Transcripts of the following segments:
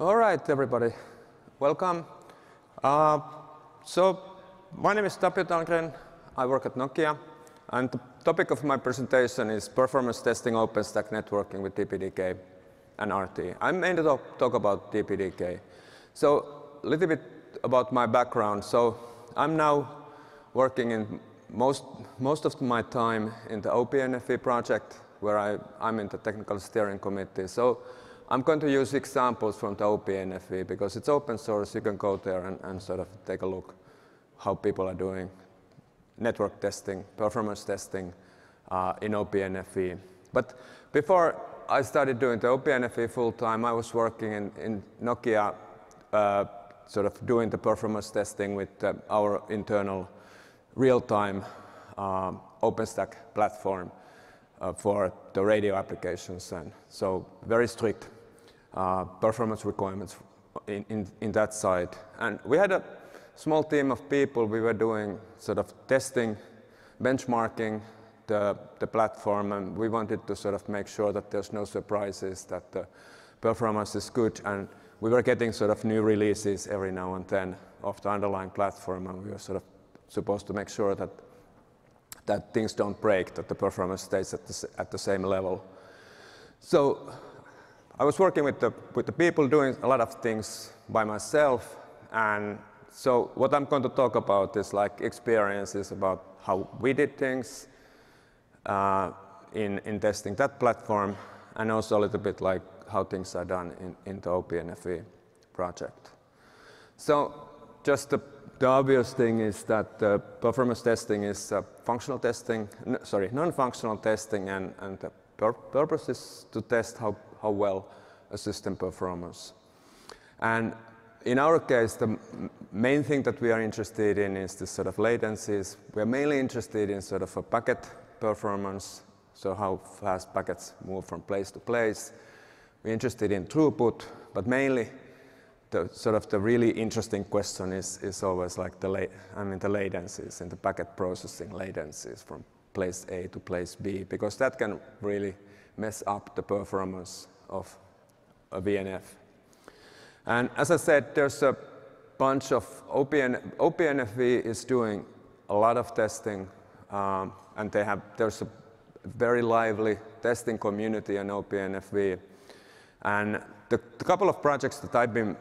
All right, everybody, welcome. So my name is Tapio Talgren. I work at Nokia, and the topic of my presentation is performance testing OpenStack networking with DPDK and RT. I'm mainly to talk about DPDK. So a little bit about my background. So I'm now working in most of my time in the OpenFV project, where I'm in the technical steering committee. So I'm going to use examples from the OpenFV because it's open source. You can go there and sort of take a look how people are doing network testing, performance testing in OpenFV. But before I started doing the OpenFV full time, I was working in Nokia, sort of doing the performance testing with our internal real-time OpenStack platform for the radio applications, and so very strict performance requirements in that side. And we had a small team of people. We were doing sort of testing, benchmarking the platform, and we wanted to sort of make sure that there's no surprises, that the performance is good, and we were getting sort of new releases every now and then of the underlying platform, and we were sort of supposed to make sure that things don't break, that the performance stays at the same level. So I was working with the people, doing a lot of things by myself, and so what I'm going to talk about is like experiences about how we did things in testing that platform, and also a little bit like how things are done in the OpenFV project. So just the obvious thing is that performance testing is functional testing, non-functional testing, and the purpose is to test how well a system performs. And in our case, the main thing that we are interested in is this sort of latencies. We are mainly interested in sort of a packet performance, so how fast packets move from place to place. We're interested in throughput, but mainly the really interesting question is always like the latencies and the packet processing latencies from place A to place B, because that can really mess up the performance of a VNF. And as I said, there's a bunch of OpenFV is doing a lot of testing, and there's a very lively testing community in OpenFV. And the couple of projects that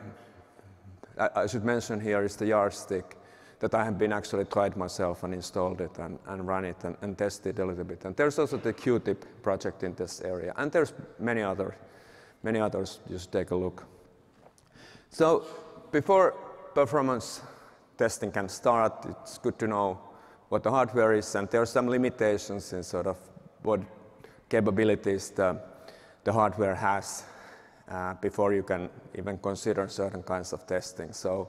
I should mention here is the yardstick that I have been actually tried myself and installed it and run it and tested a little bit. And there's also the Qtip project in this area, and there's many others. Just take a look. So before performance testing can start, it's good to know what the hardware is, and there are some limitations in sort of what capabilities the hardware has before you can even consider certain kinds of testing. So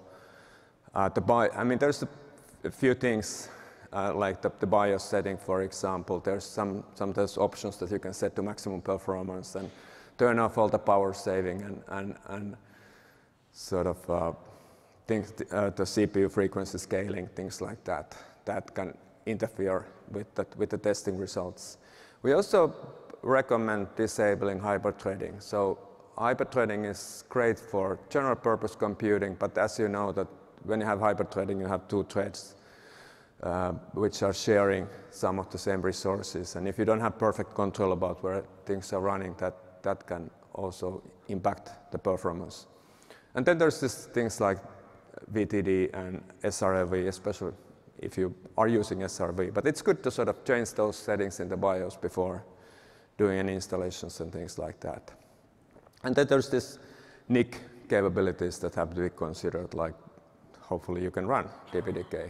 there's a few things like the BIOS setting, for example. There's some those options that you can set to maximum performance and turn off all the power saving and sort of things, the CPU frequency scaling, things like that, that can interfere with the testing results. We also recommend disabling hyperthreading. So hyperthreading is great for general purpose computing, but as you know that when you have hyperthreading, you have two threads which are sharing some of the same resources. And if you don't have perfect control about where things are running, that can also impact the performance. And then there's these things like VTD and SRV, especially if you are using SRV. But it's good to sort of change those settings in the BIOS before doing any installations and things like that. And then there's this NIC capabilities that have to be considered, like hopefully you can run DPDK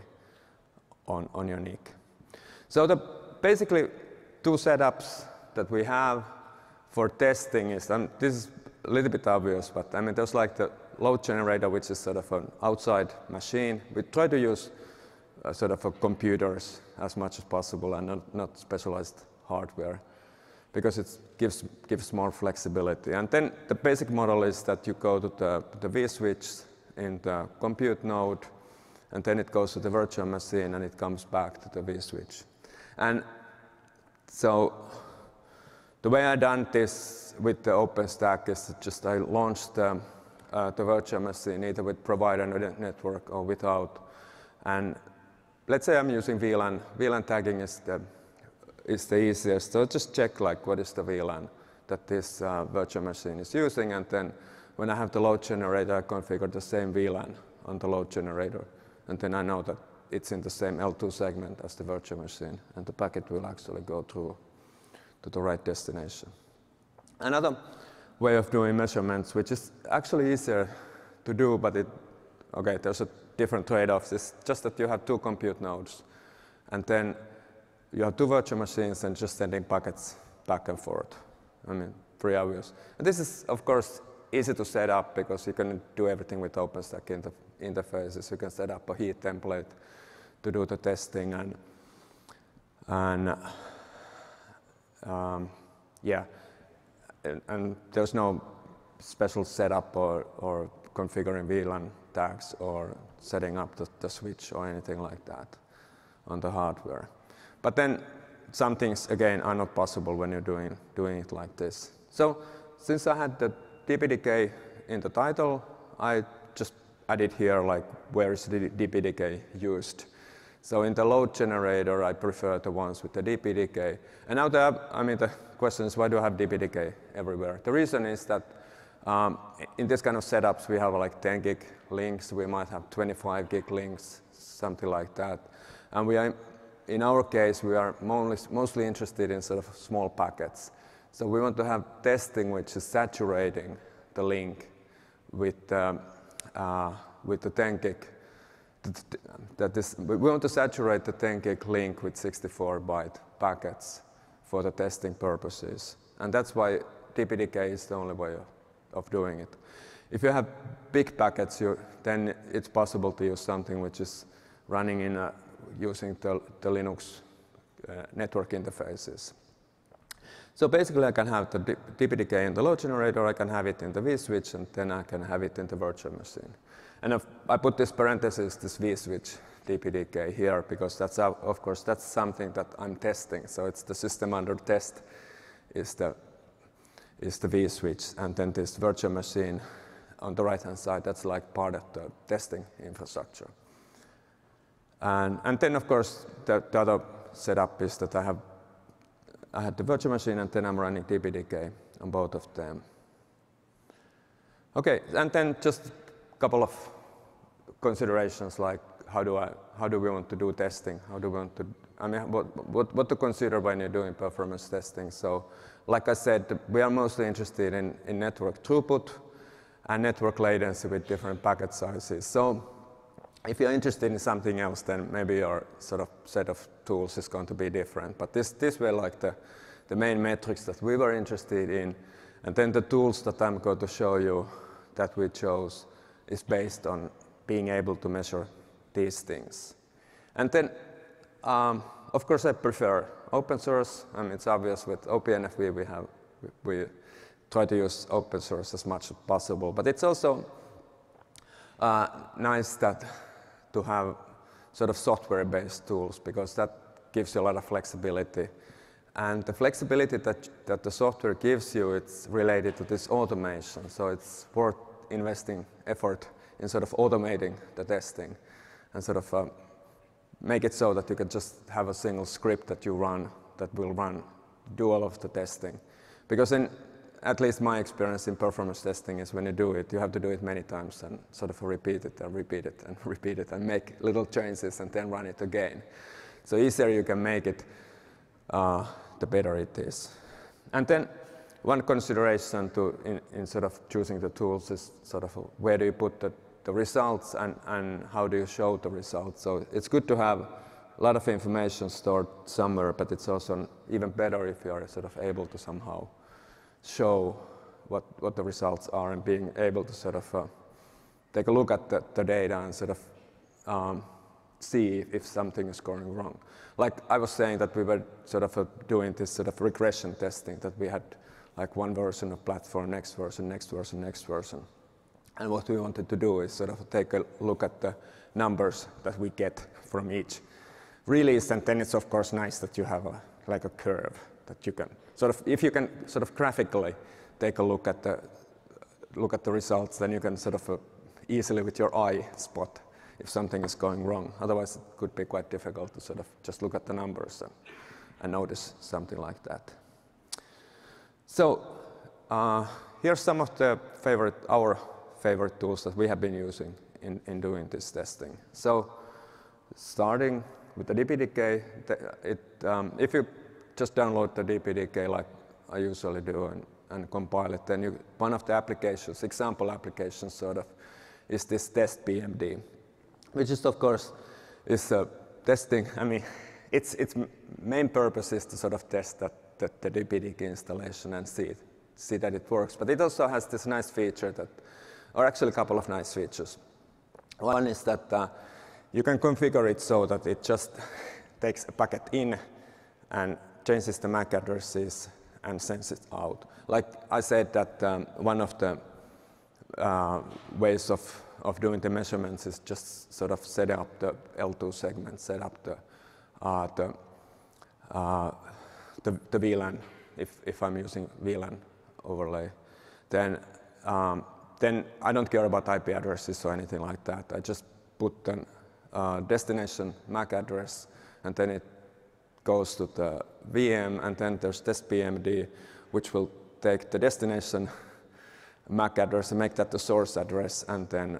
on your NIC. So the basically two setups that we have for testing is, and this is a little bit obvious, but I mean there's like the load generator, which is sort of an outside machine. We try to use sort of computers as much as possible and not specialized hardware, because it gives more flexibility. And then the basic model is that you go to the vSwitch in the compute node, and then it goes to the virtual machine, and it comes back to the vSwitch. And so the way I done this with the OpenStack is just I launched the virtual machine, either with provider network or without. And let's say I'm using VLAN. VLAN tagging is the easiest. So just check like what is the VLAN that this virtual machine is using, and then when I have the load generator, I configure the same VLAN on the load generator, and then I know that it's in the same L2 segment as the virtual machine, and the packet will actually go through to the right destination. Another way of doing measurements, which is actually easier to do, but there's a different trade-offs, is just that you have 2 compute nodes, and then you have 2 virtual machines and just sending packets back and forth. I mean, pretty obvious. And this is, of course, easy to set up because you can do everything with OpenStack interfaces. You can set up a heat template to do the testing, and there's no special setup or configuring VLAN tags or setting up the switch or anything like that on the hardware. But then some things, again, are not possible when you're doing it like this. So since I had the DPDK in the title, I just added here like where is the DPDK used. So in the load generator, I prefer the ones with the DPDK. And now the question is, why do I have DPDK everywhere? The reason is that in this kind of setups, we have like 10 gig links. We might have 25 gig links, something like that. And in our case, we are mostly interested in sort of small packets. So we want to have testing which is saturating the link with the 10 gig. We want to saturate the 10 gig link with 64-byte packets for the testing purposes. And that's why DPDK is the only way of doing it. If you have big packets, then it's possible to use something which is running using the Linux network interfaces. So basically, I can have the DPDK in the load generator, I can have it in the vSwitch, and then I can have it in the virtual machine. And I put this parenthesis, this vSwitch DPDK here, because that's, of course, that's something that I'm testing. So it's the system under test is the vSwitch, and then this virtual machine on the right-hand side, that's like part of the testing infrastructure. And then, of course, the other setup is that I had the virtual machine, and then I'm running DPDK on both of them. Okay, and then just a couple of considerations, like how do we want to do testing? How do we want to? I mean, what to consider when you're doing performance testing? So, like I said, we are mostly interested in network throughput and network latency with different packet sizes. So, if you're interested in something else, then maybe your sort of set of tools is going to be different. But these were like the main metrics that we were interested in. And then the tools that I'm going to show you that we chose is based on being able to measure these things. And then, of course, I prefer open source. I mean, it's obvious with OPNFV we try to use open source as much as possible. But it's also nice to have sort of software-based tools, because that gives you a lot of flexibility. And the flexibility that the software gives you, it's related to this automation. So it's worth investing effort in sort of automating the testing and sort of make it so that you can just have a single script that you run that will do all of the testing. Because at least my experience in performance testing is when you do it, you have to do it many times and sort of repeat it and repeat it and repeat it and make little changes and then run it again. So easier you can make it, the better it is. And then one consideration in sort of choosing the tools is sort of where do you put the results and how do you show the results. So it's good to have a lot of information stored somewhere, but it's also even better if you are sort of able to somehow show what the results are and being able to sort of take a look at the data and sort of see if something is going wrong. Like I was saying that we were sort of doing this sort of regression testing, that we had like one version of platform, next version, next version, next version. And what we wanted to do is sort of take a look at the numbers that we get from each release, and then it's of course nice that you have like a curve that you can sort of, if you can sort of graphically take a look at look at the results, then you can sort of easily with your eye spot if something is going wrong. Otherwise, it could be quite difficult to sort of just look at the numbers and notice something like that. So here's some of the our favorite tools that we have been using in doing this testing. So starting with the DPDK, if you just download the DPDK like I usually do and compile it, then one of the applications, example applications sort of, is this test PMD, which is of course is testing. I mean, its main purpose is to sort of test the DPDK installation and see that it works. But it also has this nice feature that, or actually a couple of nice features. One is that you can configure it so that it just takes a packet in and changes the MAC addresses and sends it out. Like I said, that one of the ways of doing the measurements is just sort of set up the L2 segment, set up the VLAN. If I'm using VLAN overlay, then I don't care about IP addresses or anything like that. I just put the destination MAC address, and then it goes to the VM, and then there's test PMD, which will take the destination MAC address and make that the source address, and then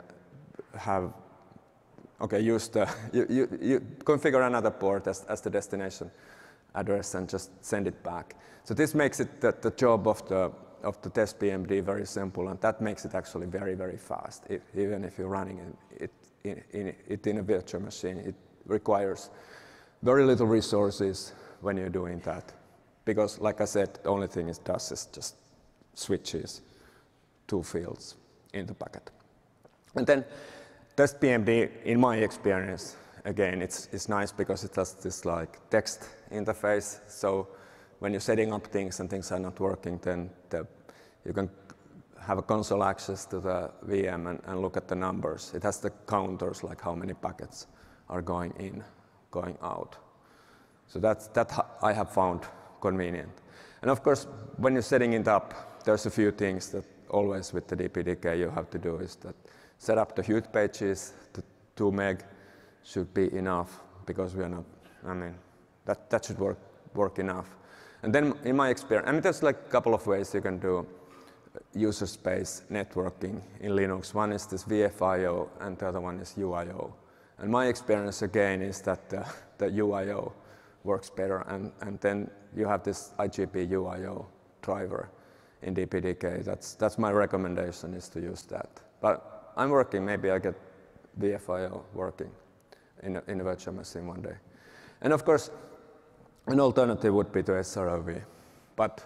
use the you configure another port as the destination address and just send it back. So this makes it the job of the test PMD very simple, and that makes it actually very, very fast. Even if you're running it in a virtual machine, it requires very little resources when you're doing that, because, like I said, the only thing it does is just switches two fields in the packet. And then test PMD, in my experience, again, it's nice because it has this like text interface. So when you're setting up things and things are not working, then you can have a console access to the VM and look at the numbers. It has the counters, like how many packets are going in, going out. So that I have found convenient. And of course, when you're setting it up, there's a few things that always with the DPDK you have to do is that set up the HUD pages. The 2 meg should be enough, because we are not, I mean, that should work enough. And then in my experience, I mean, there's like a couple of ways you can do user space networking in Linux. One is this VFIO and the other one is UIO. And my experience again is that the UIO works better, and then you have this IGP UIO driver in DPDK. That's my recommendation, is to use that. But I'm working, maybe I get VFIO working in a virtual machine one day. And of course, an alternative would be to SROV. But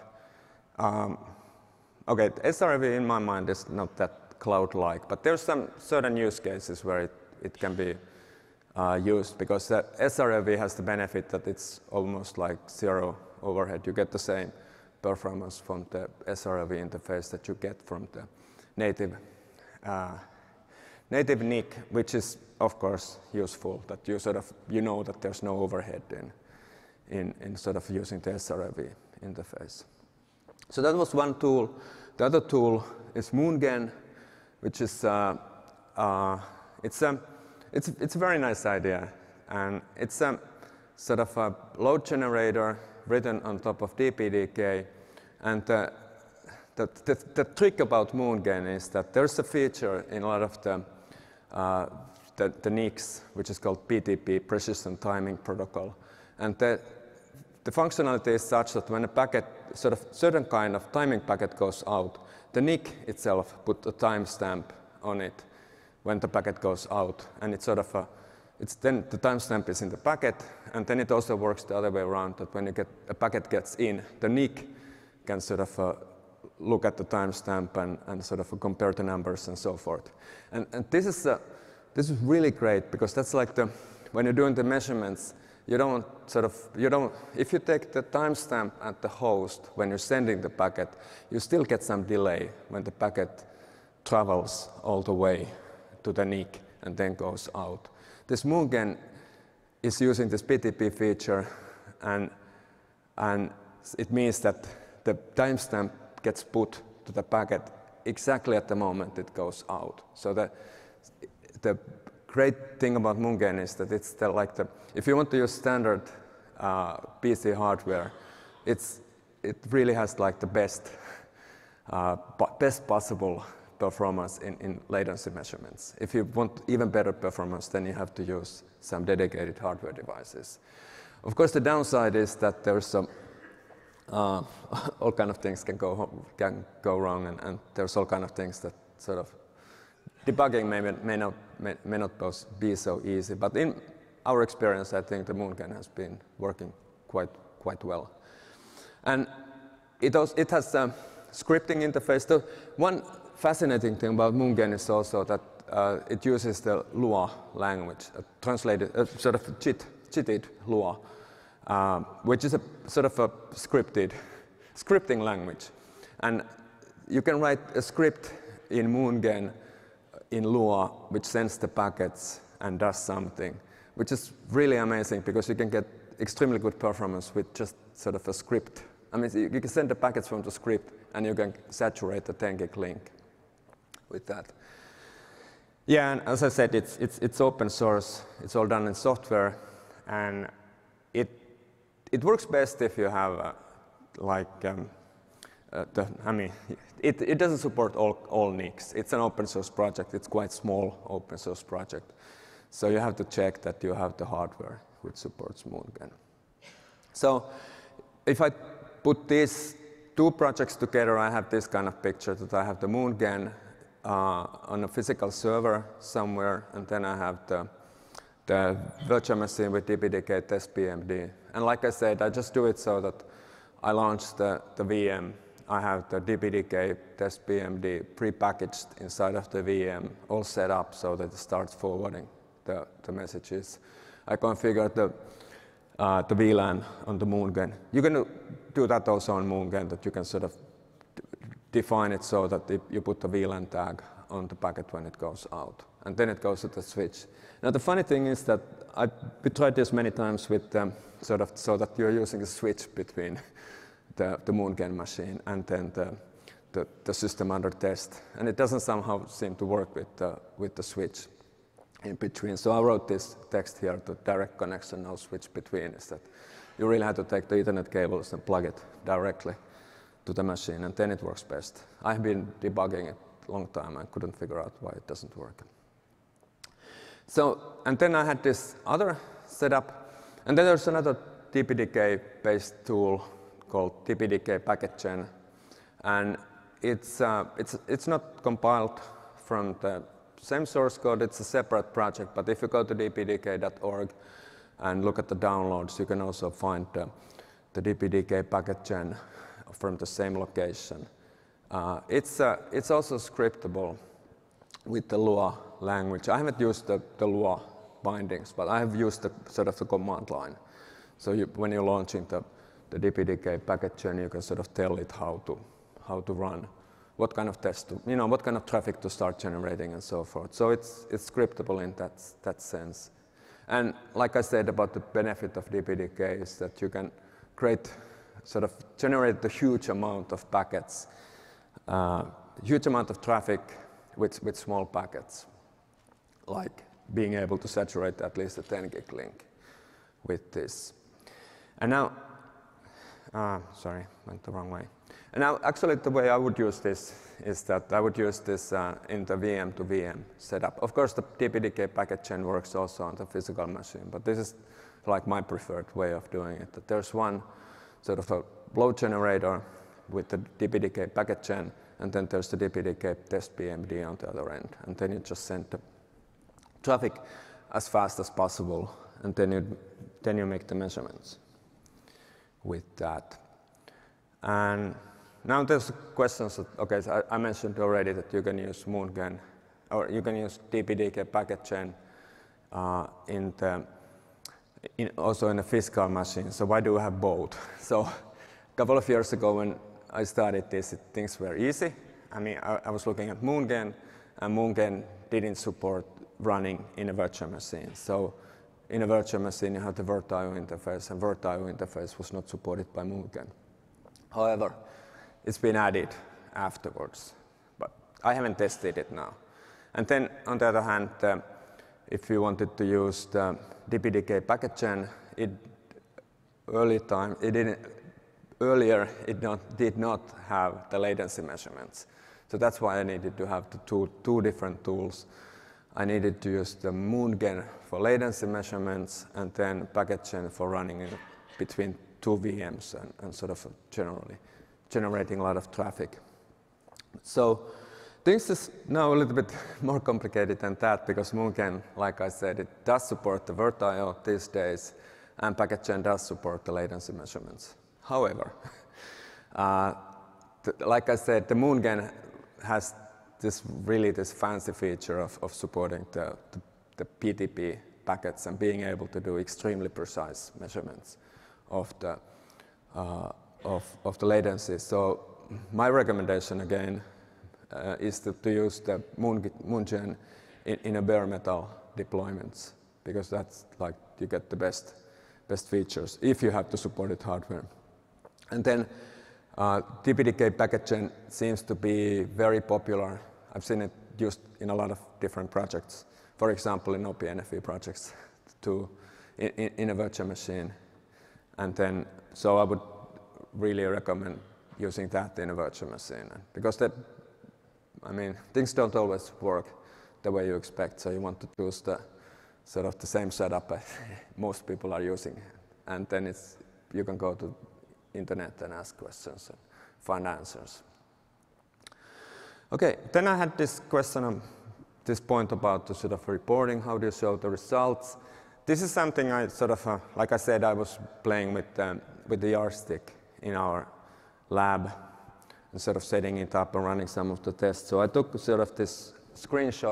okay, SROV in my mind is not that cloud-like, but there's some certain use cases where it can be used, because the SROV has the benefit that it's almost like zero overhead. You get the same performance from the SROV interface that you get from the native NIC, which is of course useful, that you know that there's no overhead in sort of using the SROV interface. So that was one tool. The other tool is MoonGen, which is it's a very nice idea, and it's a sort of a load generator written on top of DPDK. And the trick about MoonGen is that there's a feature in a lot of the NICs, which is called PTP, Precision Timing Protocol. And the functionality is such that when a packet, sort of certain kind of timing packet goes out, the NIC itself put a timestamp on it when the packet goes out, and it's sort of then the timestamp is in the packet, and then it also works the other way around, that when a packet gets in, the NIC can sort of look at the timestamp and sort of compare the numbers and so forth. And this is really great, because that's like when you're doing the measurements, if you take the timestamp at the host when you're sending the packet, you still get some delay when the packet travels all the way to the NIC and then goes out. This MoonGen is using this PTP feature, and it means that the timestamp gets put to the packet exactly at the moment it goes out. So the great thing about Mugen is that it's if you want to use standard PC hardware, it really has like the best possible performance in latency measurements. If you want even better performance, then you have to use some dedicated hardware devices. Of course, the downside is that there's some all kind of things can go wrong, and there's all kind of things that sort of debugging may not be so easy. But in our experience, I think the Mugen has been working quite well, and it has a scripting interface. The one fascinating thing about Mugen is also that it uses the Lua language, translated sort of cheated Lua. Which is a sort of a scripting language. And you can write a script in Mugen in Lua which sends the packets and does something, which is really amazing because you can get extremely good performance with just sort of a script. I mean, you can send the packets from the script and you can saturate the 10 gig link with that. Yeah, and as I said, it's open source. It's all done in software, and it works best if you have it doesn't support all NICs. It's an open source project. It's quite small open source project. So you have to check that you have the hardware which supports Mugen. So if I put these two projects together, I have this kind of picture that I have the Mugen on a physical server somewhere, and then I have the virtual machine with DPDK test BMD. And like I said, I just do it so that I launch the VM. I have the DPDK test BMD pre-packaged inside of the VM, all set up so that it starts forwarding the messages. I configure the VLAN on the Mugen. You can do that also on Mugen, that you can sort of define it so that you put the VLAN tag on the packet when it goes out, and then it goes to the switch. Now the funny thing is that we tried this many times with sort of so that you're using a switch between the Mugen machine and then the system under test, and it doesn't somehow seem to work with the switch in between. So I wrote this text here: the direct connection, no switch between, is that you really have to take the Ethernet cables and plug it directly to the machine, and then it works best. I've been debugging it a long time. I couldn't figure out why it doesn't work. So, and then I had this other setup, and then there's another DPDK-based tool called DPDK Packet Gen, and it's not compiled from the same source code. It's a separate project, but if you go to dpdk.org and look at the downloads, you can also find the DPDK Packet Gen from the same location. It's also scriptable with the Lua language. I haven't used the Lua bindings, but I have used the sort of the command line. So when you're launching the DPDK Packet Gen, you can sort of tell it how to run, what kind of test what kind of traffic to start generating and so forth. So it's scriptable in that sense. And like I said about the benefit of DPDK is that you can generate a huge amount of packets, huge amount of traffic with small packets, like being able to saturate at least a 10 gig link with this. And now, sorry, went the wrong way. And now, actually, the way I would use this is that I would use this in the VM to VM setup. Of course, the DPDK Packet Gen works also on the physical machine, but this is like my preferred way of doing it. That there's one sort of a load generator with the DPDK Packet Gen, and then there's the DPDK test BMD on the other end. And then you just send the traffic as fast as possible, and then you make the measurements with that. And now there's questions that, okay, so I mentioned already that you can use Mugen, or you can use DPDK Packet Gen also in a physical machine. So why do we have both? So a couple of years ago when I started this, things were easy. I mean, I was looking at Mugen, and Mugen didn't support running in a virtual machine. So in a virtual machine, you have the VirtIO interface, and VirtIO interface was not supported by Mugen. However, it's been added afterwards. But I haven't tested it now. And then on the other hand, if you wanted to use the DPDK packet gen, earlier it did not have the latency measurements. So that's why I needed to have the two different tools. I needed to use the moongen for latency measurements and then packet gen for running in between two VMs and sort of generally generating a lot of traffic. So things is now a little bit more complicated than that because moongen, like I said, it does support the VirtIO these days, and packet gen does support the latency measurements. However, like I said, the moongen has this fancy feature of supporting the PTP packets and being able to do extremely precise measurements of the latency. So my recommendation again is to use the moongen in a bare metal deployments because that's like you get the best features if you have the supported hardware. And then DPDK packet gen seems to be very popular. I've seen it used in a lot of different projects. For example, in OpenFV projects in a virtual machine. And then, so I would really recommend using that in a virtual machine. Because things don't always work the way you expect. So you want to choose the sort of the same setup as most people are using. And then you can go to internet and ask questions and find answers. Okay, then I had this question, this point about the sort of reporting, how do you show the results? This is something I sort of, like I said, I was playing with the yardstick in our lab and sort of setting it up and running some of the tests. So I took sort of this screenshot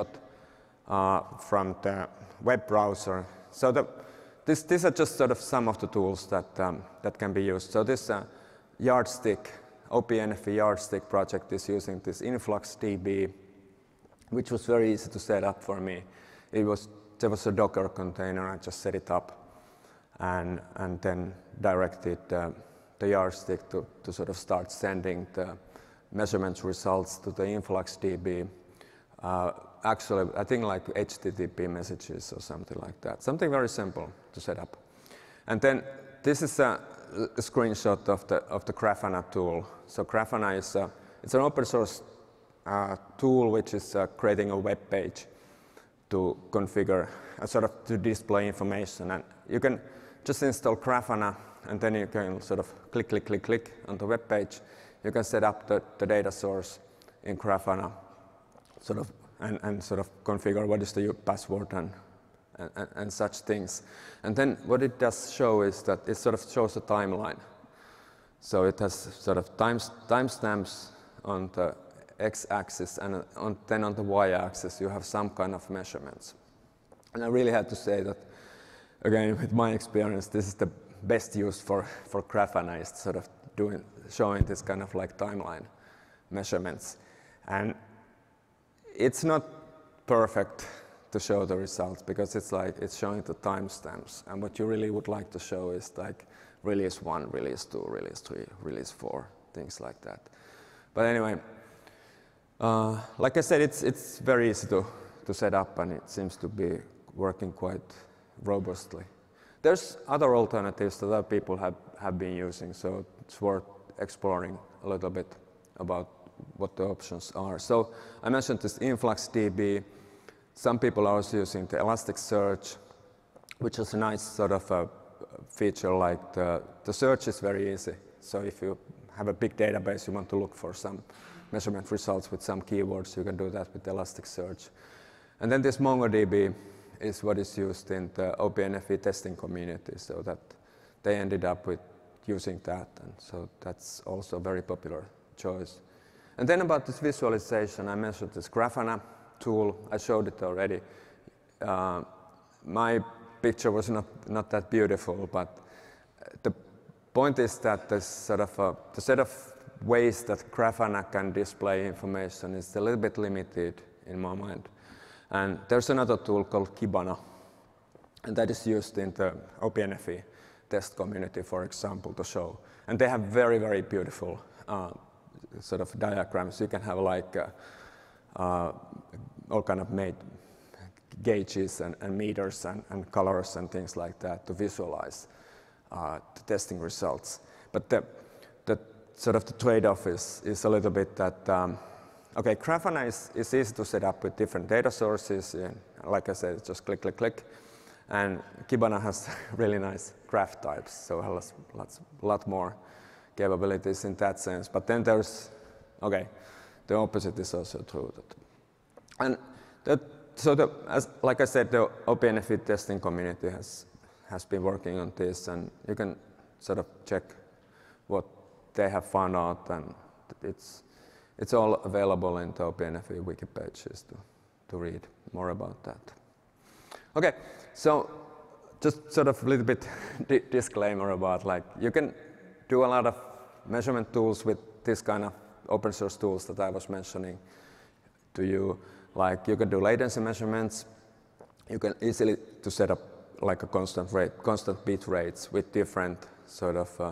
from the web browser. So these are just sort of some of the tools that can be used. So this yardstick, OpenFV yardstick project is using this InfluxDB, which was very easy to set up for me. There was a Docker container, I just set it up and then directed the yardstick to sort of start sending the measurements results to the InfluxDB. Actually, I think like HTTP messages or something like that. Something very simple to set up. And then this is a screenshot of the Grafana tool. So Grafana is it's an open source tool which is creating a web page to configure, sort of to display information. And you can just install Grafana, and then you can sort of click on the web page. You can set up the data source in Grafana, sort of, and sort of configure what is the password and such things. And then what it does show is that it sort of shows a timeline. So it has sort of timestamps on the x-axis, and then on the y-axis you have some kind of measurements. And I really had to say that, again, with my experience, this is the best use for Grafana, is sort of showing this kind of like timeline measurements. And it's not perfect to show the results because it's showing the timestamps, and what you really would like to show is like release 1, release 2, release 3, release 4, things like that. But anyway, like I said, it's very easy to set up, and it seems to be working quite robustly. There's other alternatives that other people have been using, so it's worth exploring a little bit about what the options are. So I mentioned this InfluxDB. Some people are also using the Elasticsearch, which is a nice sort of a feature. Like the search is very easy. So if you have a big database, you want to look for some measurement results with some keywords, you can do that with Elasticsearch. And then this MongoDB is what is used in the OpenFV testing community, so that they ended up with using that, and so that's also a very popular choice. And then about this visualization, I mentioned this Grafana tool. I showed it already. My picture was not that beautiful, but the point is that the set of ways that Grafana can display information is a little bit limited in my mind. And there's another tool called Kibana, and that is used in the OpenFV test community, for example, to show. And they have very, very beautiful sort of diagrams. You can have like all kind of made gauges and meters and colors and things like that to visualize the testing results. But the sort of the trade-off is a little bit that, okay, Grafana is easy to set up with different data sources. Like I said, it's just click, click, click. And Kibana has really nice graph types, so it has a lot more capabilities in that sense. But then there's, okay, the opposite is also true. And like I said, the OpenFE testing community has been working on this, and you can sort of check what they have found out, and it's all available in the OpenFE wiki pages to read more about that. Okay, so just sort of a little bit disclaimer about, like, you can do a lot of measurement tools with this kind of open source tools that I was mentioning to you. Like, you can do latency measurements. You can easily to set up like a constant bit rates with different sort of,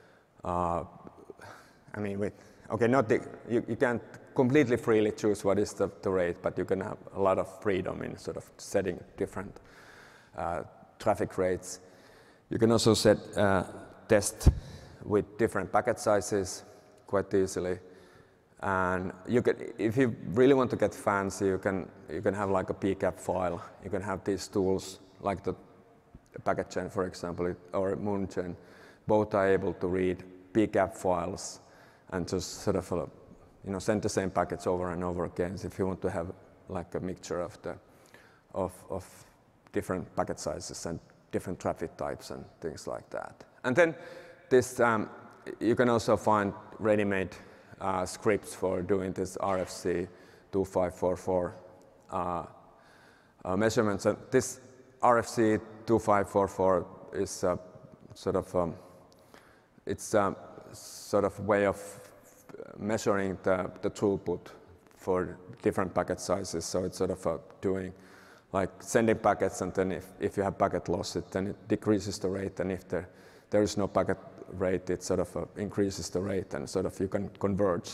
I mean, you can't completely freely choose what is the rate, but you can have a lot of freedom in sort of setting different traffic rates. You can also set test with different packet sizes quite easily. And you can, if you really want to get fancy, you can have like a PCAP file. You can have these tools like the packet chain, for example, or Moonchain. Both are able to read PCAP files and just sort of send the same packets over and over again. So if you want to have like a mixture of different packet sizes and different traffic types and things like that. And then this you can also find ready-made scripts for doing this RFC 2544 measurements. And this RFC 2544 is sort of it's a sort of way of measuring the throughput for different packet sizes. So it's sort of doing like sending packets, and then if you have packet loss, then it decreases the rate, and if there is no packet rate, it sort of increases the rate, and sort of you can converge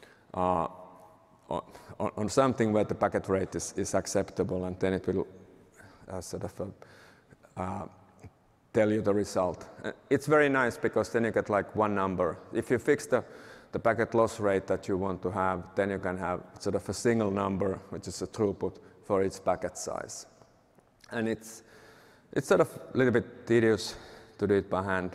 on something where the packet rate is acceptable, and then it will sort of tell you the result. It's very nice because then you get like one number. If you fix the packet loss rate that you want to have, then you can have sort of a single number, which is a throughput for its packet size. And it's sort of a little bit tedious to do it by hand.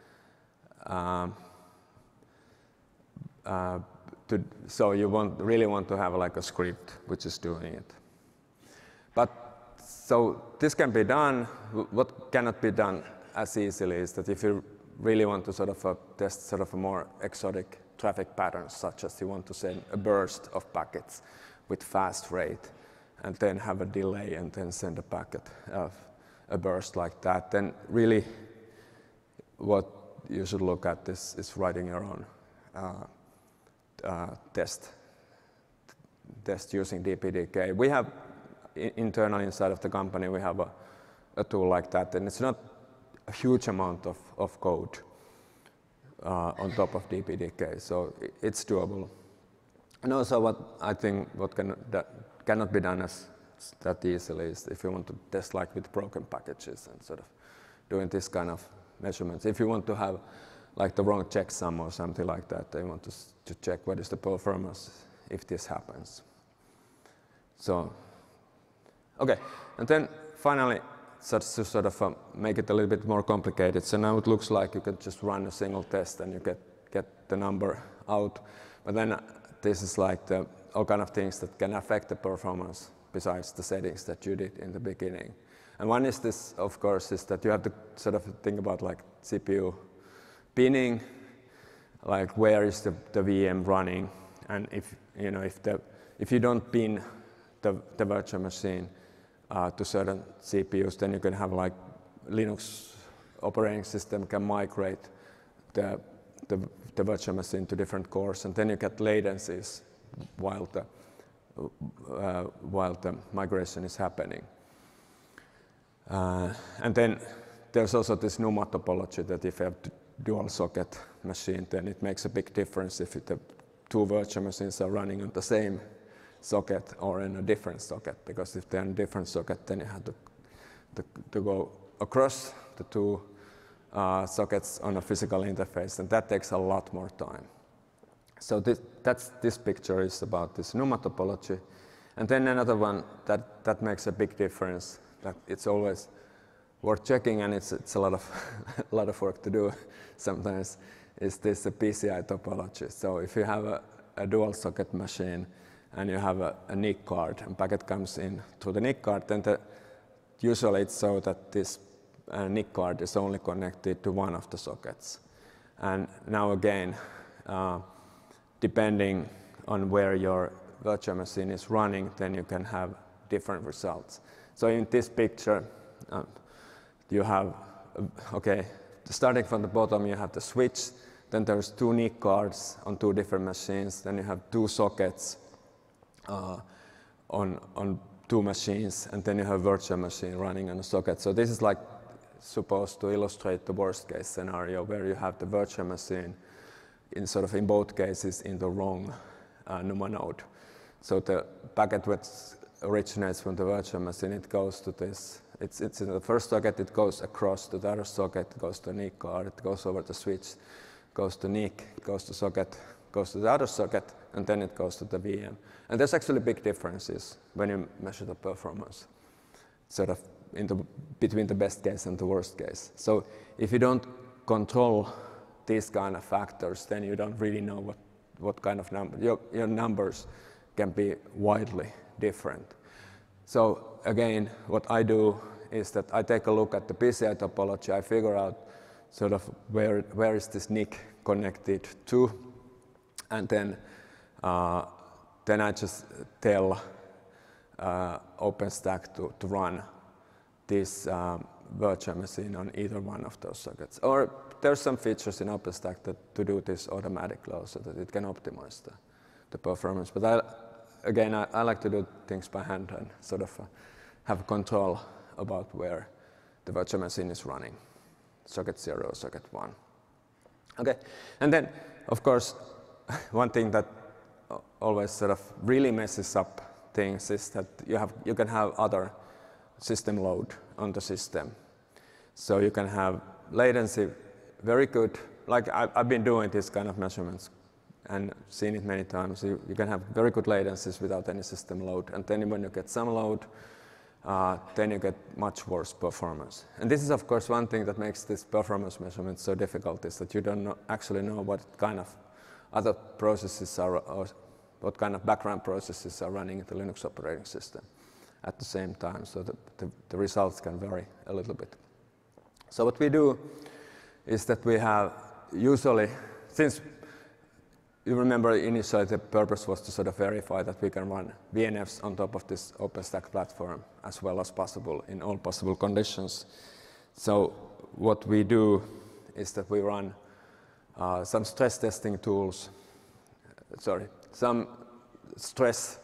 So you really want to have like a script which is doing it. But so this can be done. What cannot be done as easily is that if you really want to sort of test sort of a more exotic traffic patterns, such as you want to send a burst of packets with fast rate and then have a delay and then send a packet of a burst like that, then really what you should look at is writing your own test using DPDK. We have internally inside of the company, we have a tool like that, and it's not a huge amount of code on top of DPDK, so it's doable. And also what I think that cannot be done as that easily is if you want to test like with broken packages and sort of doing this kind of measurements. If you want to have like the wrong checksum or something like that, they want to check what is the performance if this happens. So, okay, and then finally, just to sort of make it a little bit more complicated. So now it looks like you could just run a single test and you get the number out. But then this is like all kind of things that can affect the performance besides the settings that you did in the beginning. And one is this, of course, is that you have to sort of think about like CPU pinning, like where is the VM running, and if you don't pin the virtual machine to certain CPUs, then you can have like Linux operating system can migrate the virtual machine to different cores, and then you get latencies while the migration is happening. And then there's also this NUMA topology that if you have dual socket machine, then it makes a big difference if the two virtual machines are running on the same socket or in a different socket, because if they're in a different socket, then you have to go across the two sockets on a physical interface, and that takes a lot more time. So this picture is about this NUMA topology. And then another one that makes a big difference, that it's always worth checking, and it's a lot of a lot of work to do sometimes, is this PCI topology. So if you have a dual socket machine and you have a NIC card and packet comes in through the NIC card, then usually it's so that this NIC card is only connected to one of the sockets. And now again, depending on where your virtual machine is running, then you can have different results. So in this picture, you have, starting from the bottom, you have the switch, then there's two NIC cards on two different machines, then you have two sockets on two machines, and then you have a virtual machine running on a socket. So this is like supposed to illustrate the worst case scenario where you have the virtual machine in both cases in the wrong NUMA node. So the packet which originates from the virtual machine, it goes to this, it's in the first socket, it goes across to the other socket, it goes to the NIC card, it goes over the switch, goes to NIC, goes to socket, goes to the other socket, and then it goes to the VM. And there's actually big differences when you measure the performance, between the best case and the worst case. So if you don't control these kind of factors, then you don't really know what kind of number. Your numbers can be widely different. So again, what I do is that I take a look at the PCI topology. I figure out where is this NIC connected to, and then I just tell OpenStack to run this virtual machine on either one of those sockets. Or there's some features in OpenStack to do this automatically so that it can optimize the performance. But I like to do things by hand and have control about where the virtual machine is running. Socket 0, socket 1. Okay, and then of course one thing that always really messes up things is that you can have other system load on the system. So you can have latency very good, like I've been doing these kind of measurements and seen it many times. You can have very good latencies without any system load, and then when you get some load, then you get much worse performance. And this is of course one thing that makes this performance measurement so difficult, is that you don't actually know what kind of other processes are, or what kind of background processes are running in the Linux operating system at the same time, so the results can vary a little bit. So what we do is that we have usually, since you remember initially the purpose was to verify that we can run VNFs on top of this OpenStack platform as well as possible in all possible conditions. So what we do is that we run some stress testing tools, some stress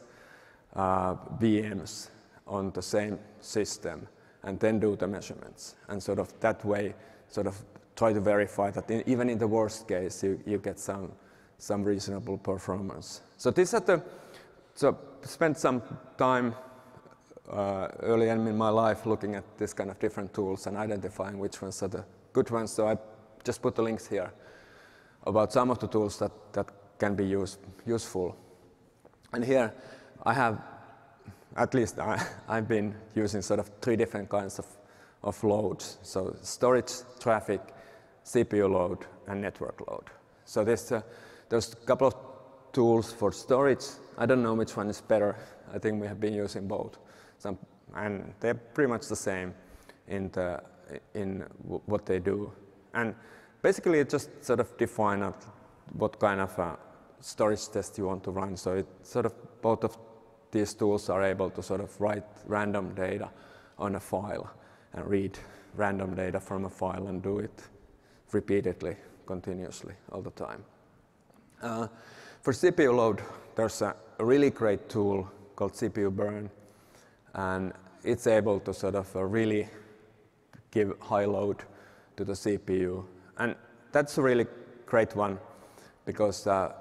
VMs on the same system, and then do the measurements, and that way try to verify that even in the worst case you get some reasonable performance. So spent some time early in my life looking at this kind of different tools and identifying which ones are the good ones. So I just put the links here about some of the tools that can be useful. And here I have, at least I've been using 3 different kinds of loads. So storage, traffic, CPU load, and network load. So there's a couple of tools for storage. I don't know which one is better. I think we have been using both. And they're pretty much the same in what they do. And basically it just define out what kind of storage test you want to run. So it both of these tools are able to write random data on a file and read random data from a file and do it repeatedly, continuously, all the time. For CPU load, there's a really great tool called CPU burn, and it's able to really give high load to the CPU. And that's a really great one because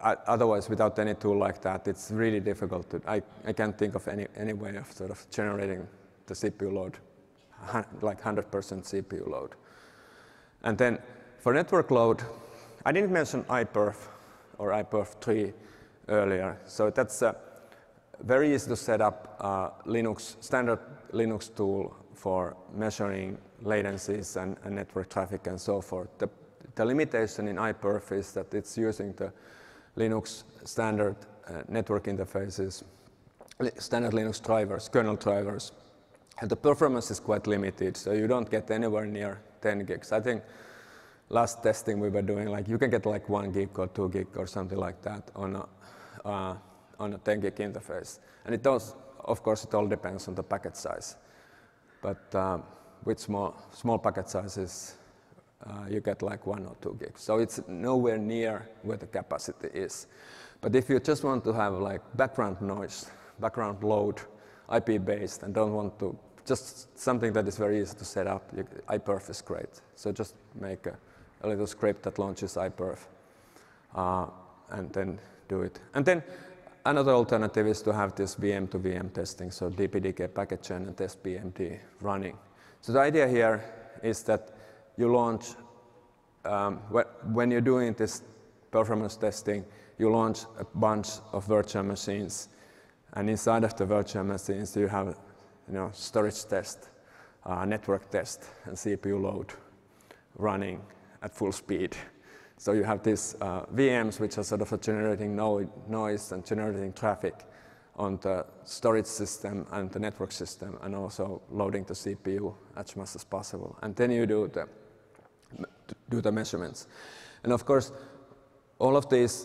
otherwise, without any tool like that, it's really difficult to. I can't think of any way of sort of generating the CPU load, like 100% CPU load. And then for network load, I didn't mention iPerf or iPerf 3 earlier. So that's very easy to set up standard Linux tool for measuring latencies and network traffic and so forth. The limitation in iPerf is that it's using the Linux standard network interfaces, standard Linux drivers, kernel drivers, and the performance is quite limited, so you don't get anywhere near 10 gigs. I think last testing we were doing, like you can get like 1 gig or 2 gig or something like that on a 10 gig interface. And it does, of course, it all depends on the packet size. But with small packet sizes, you get like 1 or 2 gigs. So it's nowhere near where the capacity is. But if you just want to have like background noise, background load, IP-based, and don't want to, just something that is very easy to set up, iPerf is great. So just make a little script that launches iPerf and then do it. And then another alternative is to have this VM to VM testing, so DPDK packet chain and test BMD running. So the idea here is that you launch, when you're doing this performance testing, you launch a bunch of virtual machines, and inside of the virtual machines you have storage test, network test, and CPU load running at full speed. So you have these VMs which are sort of generating noise and generating traffic on the storage system and the network system, and also loading the CPU as much as possible. And then you do the measurements. And of course, all of these,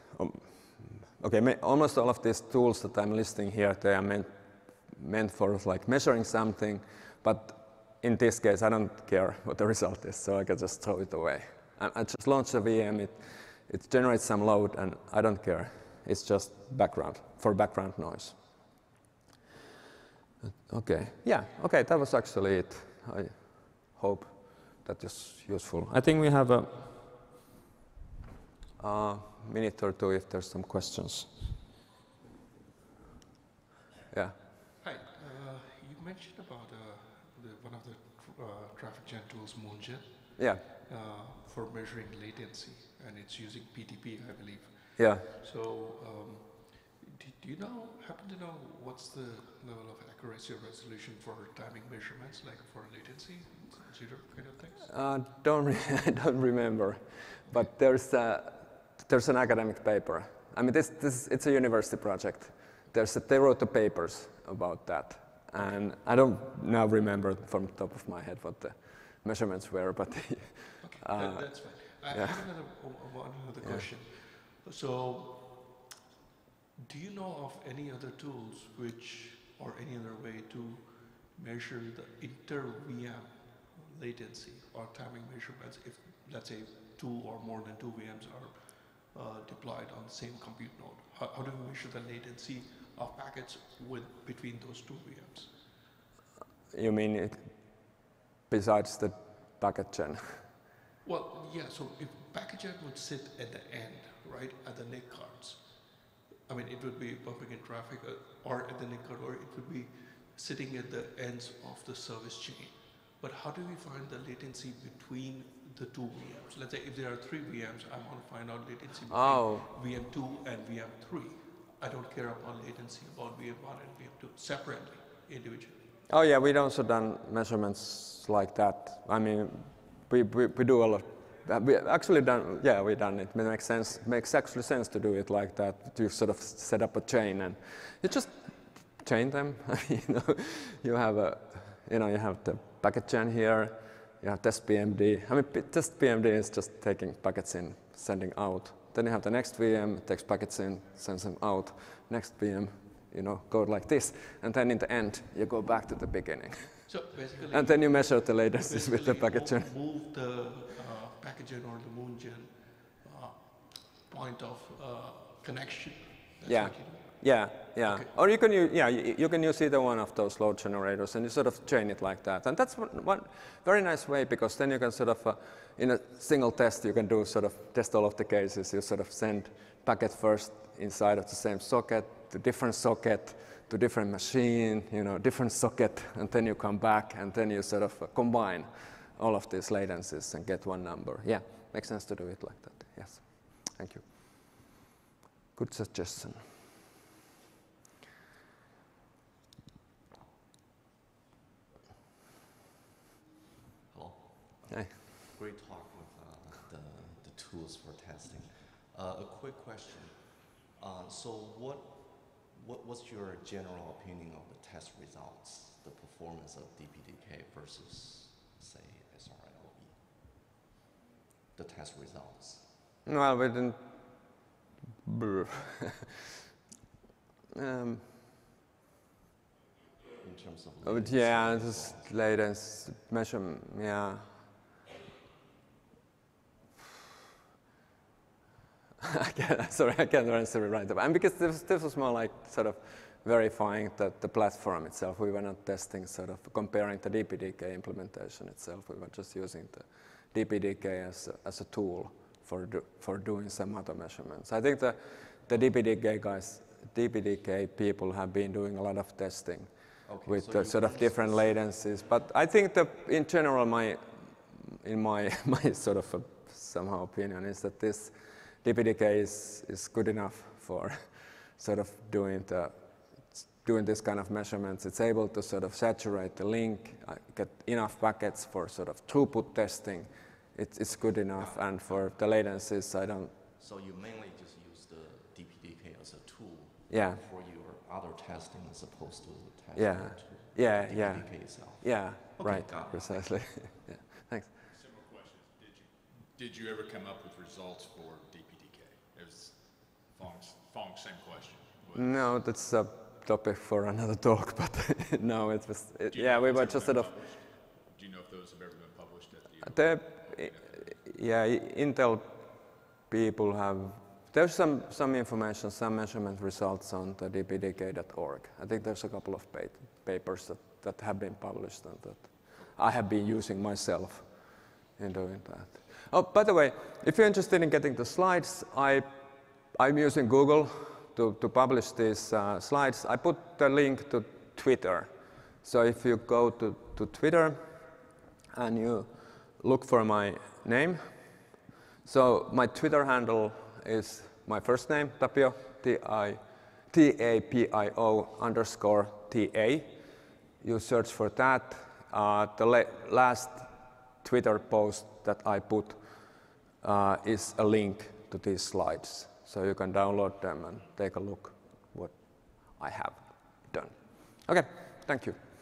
almost all of these tools that I'm listing here, they are meant for like measuring something, but in this case, I don't care what the result is, so I can just throw it away. I just launch a VM, it generates some load, and I don't care. It's just background, for background noise. Okay, yeah, okay, that was actually it. I hope that is useful. I think we have a minute or two if there's some questions. Yeah. Hi, you mentioned about one of the traffic gen tools, Moongen. Yeah. For measuring latency, and it's using PTP, I believe. Yeah. So, do you happen to know what's the level of accuracy or resolution for timing measurements, like for latency, zero kind of things? I don't remember, but there's an academic paper. I mean, it's a university project. They wrote the papers about that, and I don't now remember from the top of my head what the measurements were, but okay, that's fine. I have another question. So, do you know of any other tools or any other way to measure the inter-VM latency or timing measurements if, let's say, 2 or more than 2 VMs are deployed on the same compute node? How do we measure the latency of packets between those 2 VMs? You mean besides the packet gen? Well, yeah, so if packet gen would sit at the end, right, at the NIC cards, I mean, it would be bumping in traffic or at the NIC card, or it would be sitting at the ends of the service chain. But how do we find the latency between the 2 VMs? Let's say if there are 3 VMs, I want to find out latency between VM2 and VM3. I don't care about latency about VM1 and VM2 separately, individually. Oh yeah, we've also done measurements like that. I mean, we do a lot. We actually done, yeah, we've done it. It makes actually sense to do it like that. To sort of set up a chain and you just chain them. You have you have the packet chain here. You have test BMD. I mean, test BMD is just taking packets in, sending out. Then you have the next VM, takes packets in, sends them out. Next VM, go like this. And then in the end, you go back to the beginning. So basically, and then you measure the latencies with the packet chain. Move the packet chain or the Moongen point of connection. That's yeah. What you Yeah, yeah. Okay. Or you can use, yeah, you can use either one of those load generators, and you sort of chain it like that. And that's one very nice way, because then you can sort of, in a single test, you can do sort of test all of the cases. You sort of send packet first inside of the same socket to different socket to different machine, different socket, and then you come back, and then you sort of combine all of these latencies and get one number. Yeah, makes sense to do it like that. Yes, thank you. Good suggestion. Hello. Hey. Great talk with the tools for testing. A quick question. So what's your general opinion of the test results, the performance of DPDK versus, say, SRIOE? The test results. Well, we didn't. In terms of latency. Yeah, just latency measurement. Yeah. Sorry, I can't answer it right away. And because this was more like sort of verifying that the platform itself. We were not testing sort of comparing the DPDK implementation itself. We were just using the DPDK as a tool for doing some other measurements. I think the DPDK guys, DPDK people have been doing a lot of testing with the sort of different latencies. But I think that in general, in my sort of somehow opinion is that this DPDK is good enough for sort of doing this kind of measurements. It's able to sort of saturate the link, get enough packets for sort of throughput testing. It's good enough, and for the latencies, I don't. So you mainly just use the DPDK as a tool for your other testing as opposed to the testing the DPDK itself. Yeah, okay, right, precisely. Yeah, thanks. Similar question. Did you ever come up with results for DPDK? It was Fong's same question. No, that's a topic for another talk, but no, it was, we were just sort of. Do you know if those have ever been published at the yeah, Intel people have, there's some information, some measurement results on the dpdk.org. I think there's a couple of papers that have been published and that I have been using myself in doing that. Oh, by the way, if you're interested in getting the slides, I'm using Google to publish these slides. I put the link to Twitter. So if you go to Twitter and you look for my name, so my Twitter handle is my first name, Tapio, TAPIO_TA. You search for that. The last Twitter post that I put is a link to these slides. So you can download them and take a look what I have done. Okay, thank you.